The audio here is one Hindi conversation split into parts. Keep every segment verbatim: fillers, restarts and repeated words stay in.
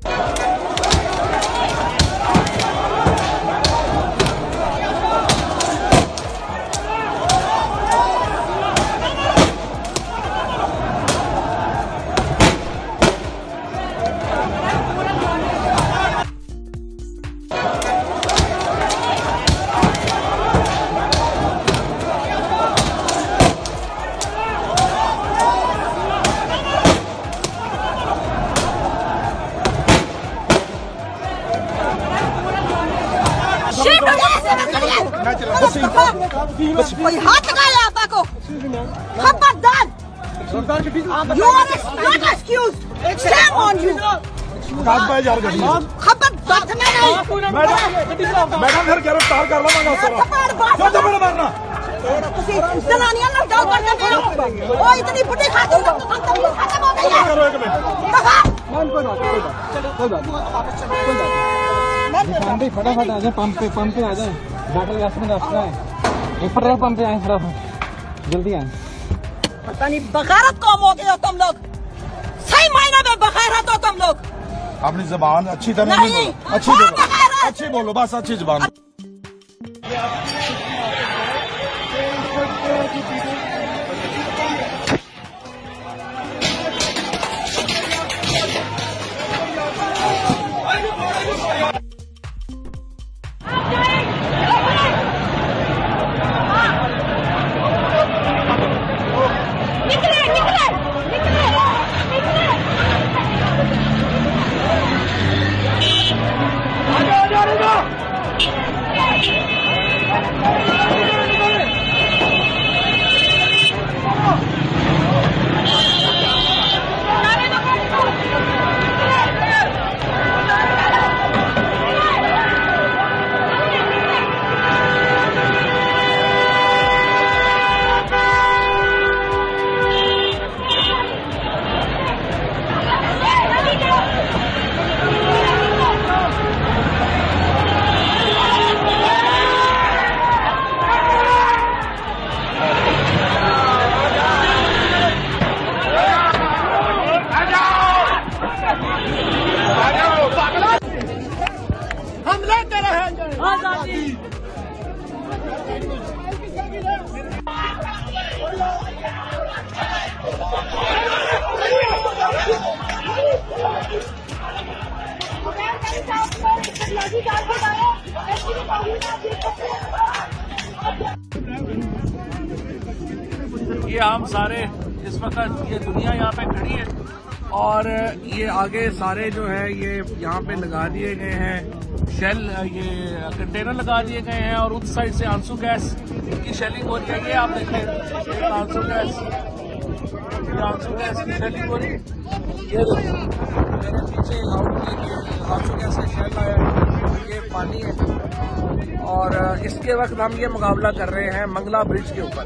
कोई हाथ लगाया आपा को खबरदार। You are not excused. Shame on you. खबरदार मैडम फिर गिरफ्तार कर लवांगा सारा मारना जनानियां ना डाल कर दे ओ इतनी बड़ी खातिर तो खत्म हो गई है। करो एक मिनट कोई बात कोई बात कोई बात कोई फटाफट आ जाए पंप पे पंप पे आ जाए डॉक्टर गैस में रास्ता है एक पेट्रोल पंप पे आए फटाफट जल्दी आए। पता नहीं बगारत कौम हो गए हो तुम लोग, सही मायने में बगारत हो तुम लोग। अपनी जबान अच्छी तरह नहीं बोलो, अच्छी बोलो अच्छी बोलो बस अच्छी जबान। आजादी। ये हम सारे इस वक्त ये दुनिया यहाँ पे खड़ी है और ये आगे सारे जो है ये यहाँ पे लगा दिए गए हैं शेल, ये कंटेनर लगा दिए गए हैं और उस साइड से आंसू गैस की शेलिंग हो रही है। ये आप देखें आंसू गैस आंसू गैस की शेलिंग हो रही है। ये मेरे पीछे आंसू गैस का शेल आया है, ये पानी है और इसके वक्त हम ये मुकाबला कर रहे हैं मंगला ब्रिज के ऊपर।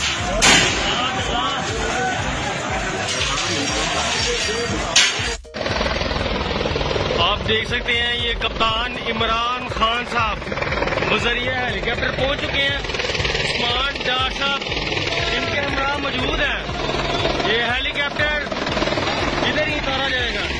आप देख सकते हैं ये कप्तान इमरान खान साहब बजरिया हेलीकॉप्टर पहुंच चुके हैं। उस्मान डार साहब इनके हमरा मौजूद हैं। ये हेलीकॉप्टर इधर ही उतारा जाएगा।